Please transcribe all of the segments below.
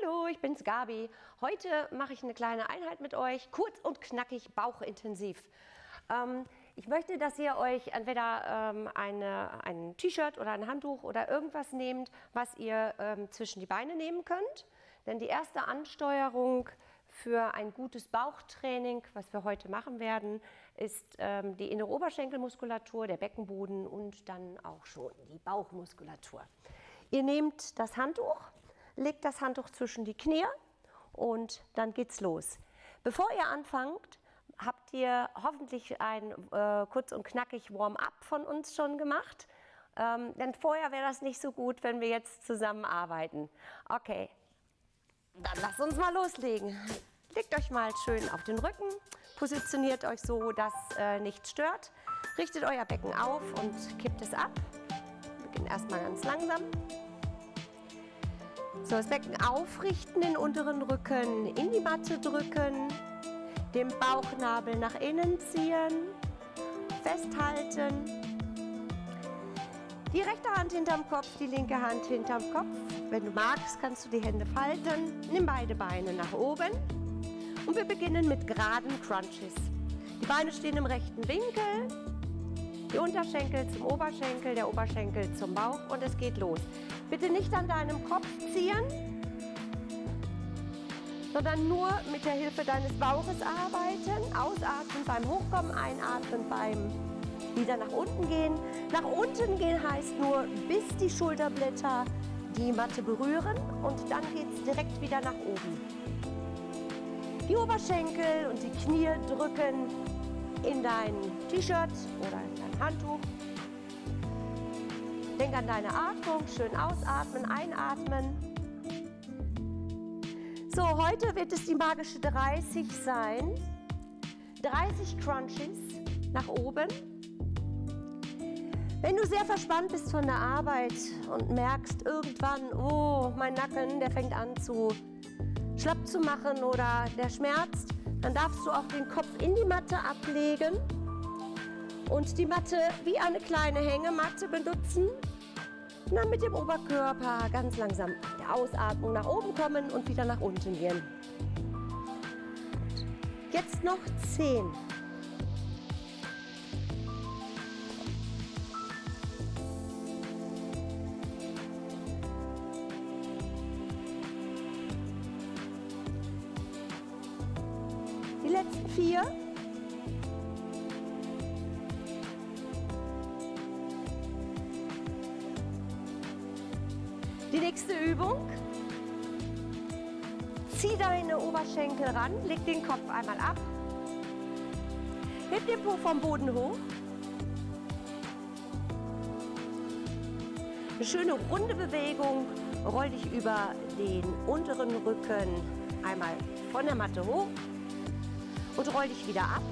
Hallo, ich bin's Gabi. Heute mache ich eine kleine Einheit mit euch, kurz und knackig, bauchintensiv. Ich möchte, dass ihr euch entweder ein T-Shirt oder ein Handtuch oder irgendwas nehmt, was ihr zwischen die Beine nehmen könnt. Denn die erste Ansteuerung für ein gutes Bauchtraining, was wir heute machen werden, ist die innere Oberschenkelmuskulatur, der Beckenboden und dann auch schon die Bauchmuskulatur. Ihr nehmt das Handtuch, legt das Handtuch zwischen die Knie und dann geht's los. Bevor ihr anfangt, habt ihr hoffentlich ein kurz und knackig Warm-up von uns schon gemacht. Denn vorher wäre das nicht so gut, wenn wir jetzt zusammenarbeiten. Okay, dann lasst uns mal loslegen. Legt euch mal schön auf den Rücken, positioniert euch so, dass nichts stört. Richtet euer Becken auf und kippt es ab. Wir beginnen erstmal ganz langsam. So, das Becken aufrichten, den unteren Rücken in die Matte drücken, den Bauchnabel nach innen ziehen, festhalten. Die rechte Hand hinterm Kopf, die linke Hand hinterm Kopf. Wenn du magst, kannst du die Hände falten. Nimm beide Beine nach oben und wir beginnen mit geraden Crunches. Die Beine stehen im rechten Winkel, die Unterschenkel zum Oberschenkel, der Oberschenkel zum Bauch und es geht los. Bitte nicht an deinem Kopf ziehen, sondern nur mit der Hilfe deines Bauches arbeiten. Ausatmen beim Hochkommen, einatmen beim wieder nach unten gehen. Nach unten gehen heißt nur, bis die Schulterblätter die Matte berühren und dann geht es direkt wieder nach oben. Die Oberschenkel und die Knie drücken in dein T-Shirt oder in dein Handtuch. Denk an deine Atmung, schön ausatmen, einatmen. So, heute wird es die magische 30 sein. 30 Crunches nach oben. Wenn du sehr verspannt bist von der Arbeit und merkst irgendwann, oh, mein Nacken, der fängt an zu schlapp zu machen oder der schmerzt, dann darfst du auch den Kopf in die Matte ablegen und die Matte wie eine kleine Hängematte benutzen. Und dann mit dem Oberkörper ganz langsam der Ausatmung nach oben kommen und wieder nach unten gehen. Jetzt noch 10. Die letzten 4. Die nächste Übung. Zieh deine Oberschenkel ran, leg den Kopf einmal ab. Heb den Po vom Boden hoch. Eine schöne runde Bewegung. Roll dich über den unteren Rücken einmal von der Matte hoch und roll dich wieder ab.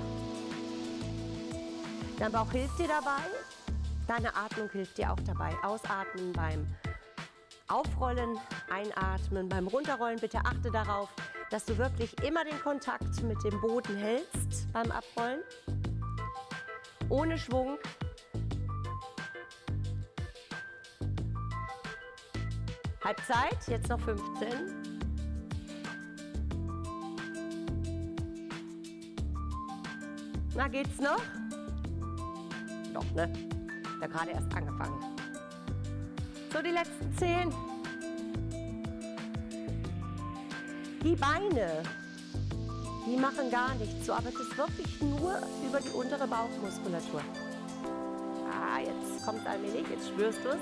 Dein Bauch hilft dir dabei. Deine Atmung hilft dir auch dabei. Ausatmen beim Aufrollen, einatmen, beim Runterrollen. Bitte achte darauf, dass du wirklich immer den Kontakt mit dem Boden hältst beim Abrollen. Ohne Schwung. Halbzeit, jetzt noch 15. Na, geht's noch? Doch, ne? Ja, gerade erst angefangen. So, die letzten 10. Die Beine, die machen gar nichts so, aber es ist wirklich nur über die untere Bauchmuskulatur. Ah, jetzt kommt es allmählich, jetzt spürst du es.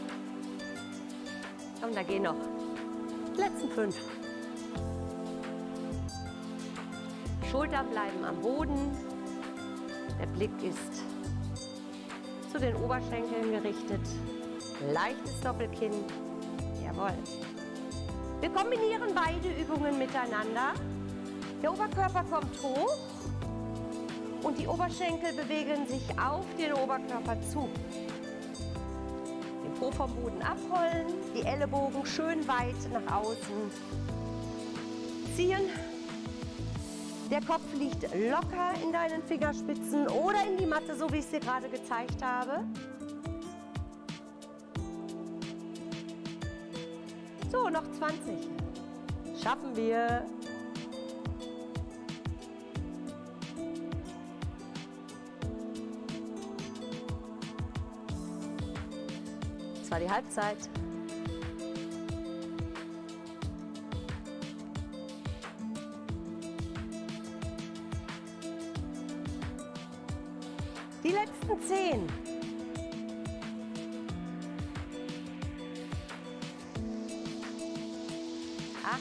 Und da gehen noch die letzten 5. Schultern bleiben am Boden. Der Blick ist zu den Oberschenkeln gerichtet. Leichtes Doppelkinn. Jawohl. Wir kombinieren beide Übungen miteinander. Der Oberkörper kommt hoch und die Oberschenkel bewegen sich auf den Oberkörper zu. Den Po vom Boden abrollen, die Ellenbogen schön weit nach außen ziehen. Der Kopf liegt locker in deinen Fingerspitzen oder in die Matte, so wie ich es dir gerade gezeigt habe. So, noch 20. Schaffen wir. Das war die Halbzeit. Die letzten 10. 8.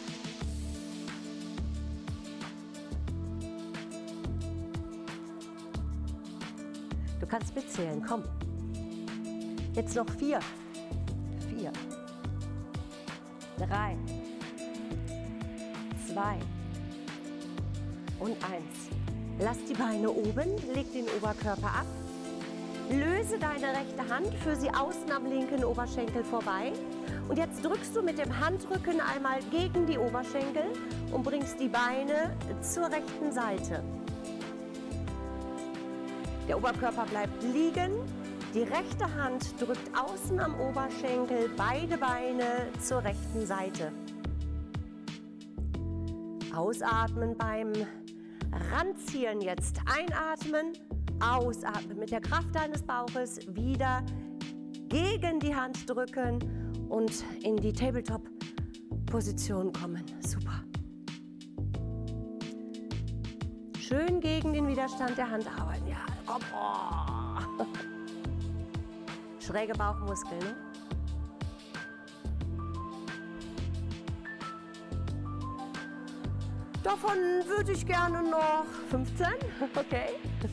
Du kannst mitzählen, komm. Jetzt noch 4. 4. 3. 2. Und 1. Lass die Beine oben, leg den Oberkörper ab. Löse deine rechte Hand, führe sie außen am linken Oberschenkel vorbei. Und jetzt drückst du mit dem Handrücken einmal gegen die Oberschenkel und bringst die Beine zur rechten Seite. Der Oberkörper bleibt liegen, die rechte Hand drückt außen am Oberschenkel, beide Beine zur rechten Seite. Ausatmen beim Ranziehen jetzt. Einatmen, ausatmen. Mit der Kraft deines Bauches wieder gegen die Hand drücken und in die Tabletop-Position kommen. Super. Schön gegen den Widerstand der Hand arbeiten. Ja, komm. Oh. Schräge Bauchmuskeln, ne? Davon würde ich gerne noch 15, okay?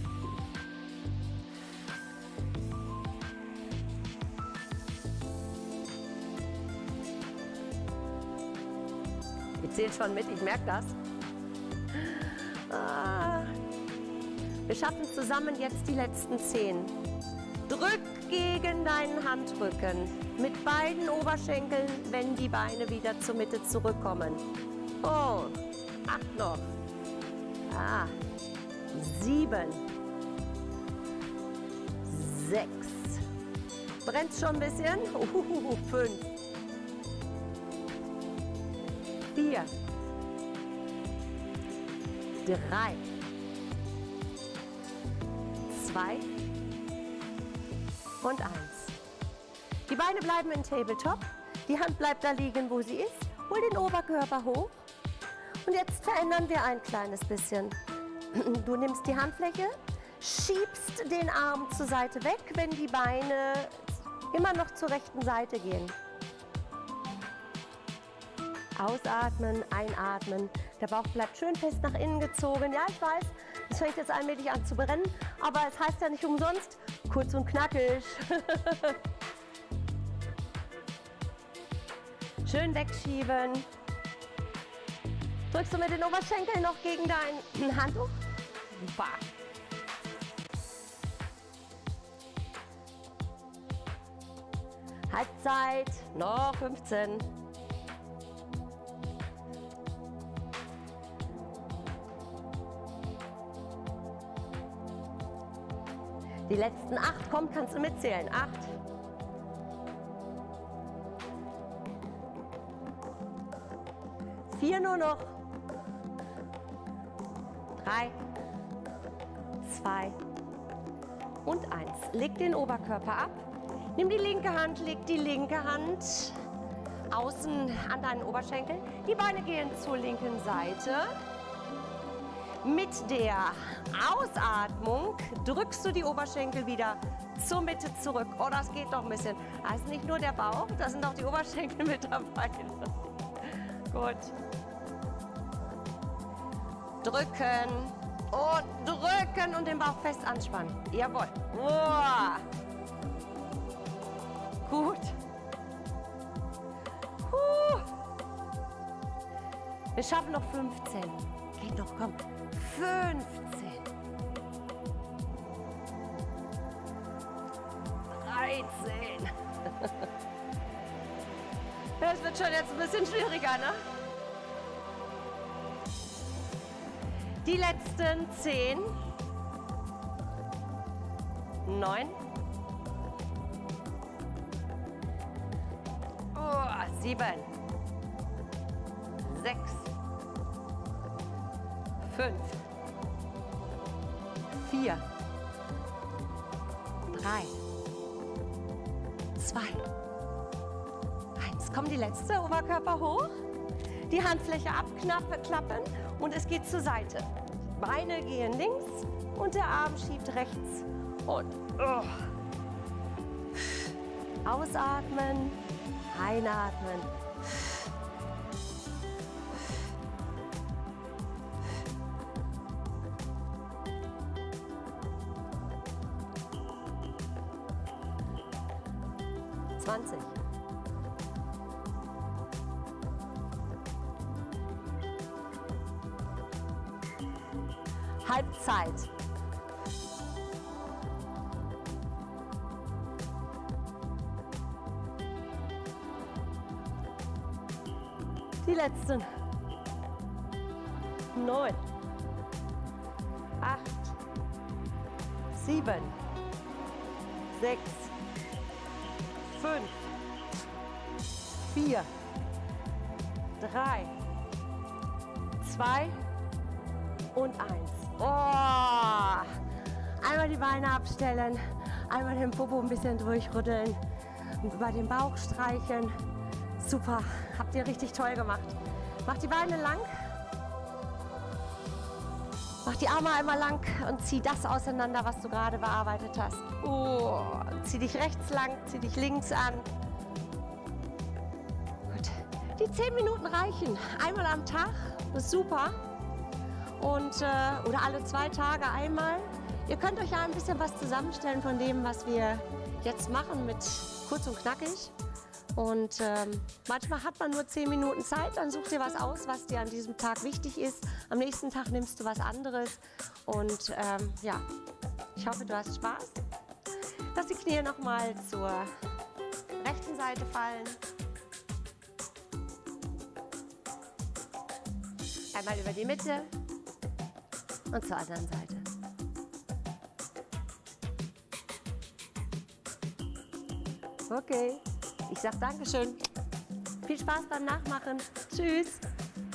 Ihr zählt schon mit, ich merke das. Wir schaffen zusammen jetzt die letzten 10. Drück gegen deinen Handrücken mit beiden Oberschenkeln, wenn die Beine wieder zur Mitte zurückkommen. Oh. 8 noch. 7. 6. Brennt schon ein bisschen? 5. 4. 3. 2. Und 1. Die Beine bleiben in Tabletop. Die Hand bleibt da liegen, wo sie ist. Hol den Oberkörper hoch. Und jetzt verändern wir ein kleines bisschen. Du nimmst die Handfläche, schiebst den Arm zur Seite weg, wenn die Beine immer noch zur rechten Seite gehen. Ausatmen, einatmen. Der Bauch bleibt schön fest nach innen gezogen. Ja, ich weiß, es fängt jetzt allmählich an zu brennen, aber es heißt ja nicht umsonst, kurz und knackig. Schön wegschieben. Drückst du mit den Oberschenkeln noch gegen dein Handtuch? Super. Halbzeit, noch 15. Die letzten 8, komm, kannst du mitzählen. 8. 4 nur noch. 3, 2 und 1. Leg den Oberkörper ab. Nimm die linke Hand, leg die linke Hand außen an deinen Oberschenkel. Die Beine gehen zur linken Seite. Mit der Ausatmung drückst du die Oberschenkel wieder zur Mitte zurück. Oh, das geht noch ein bisschen. Das ist nicht nur der Bauch, da sind auch die Oberschenkel mit dabei. Gut. Drücken und drücken und den Bauch fest anspannen. Jawohl. Uah. Gut. Wir schaffen noch 15. Geht noch, komm. 15. 13. Das wird schon jetzt ein bisschen schwieriger, ne? Die letzten 10. 9. 7. 6, 5, 4, 3, 2, 1. Kommt die letzte, Oberkörper hoch, die Handfläche abklappen und es geht zur Seite. Beine gehen links und der Arm schiebt rechts und ausatmen, einatmen. Halbzeit. Die letzten. 9, 8, 7, 6, 5, 4, 3, 2 und 1. Oh, einmal die Beine abstellen, einmal den Popo ein bisschen durchrütteln, über den Bauch streichen. Super, habt ihr richtig toll gemacht. Mach die Beine lang, mach die Arme einmal lang und zieh das auseinander, was du gerade bearbeitet hast. Oh, zieh dich rechts lang, zieh dich links an. Gut, die 10 Minuten reichen. Einmal am Tag, das ist super. Und, oder alle 2 Tage einmal. Ihr könnt euch ja ein bisschen was zusammenstellen von dem, was wir jetzt machen mit kurz und knackig. Und manchmal hat man nur 10 Minuten Zeit, dann such dir was aus, was dir an diesem Tag wichtig ist. Am nächsten Tag nimmst du was anderes. Und ja, ich hoffe, du hast Spaß. Lass die Knie nochmal zur rechten Seite fallen. Einmal über die Mitte. Und zur anderen Seite. Okay, ich sage Dankeschön. Viel Spaß beim Nachmachen. Tschüss.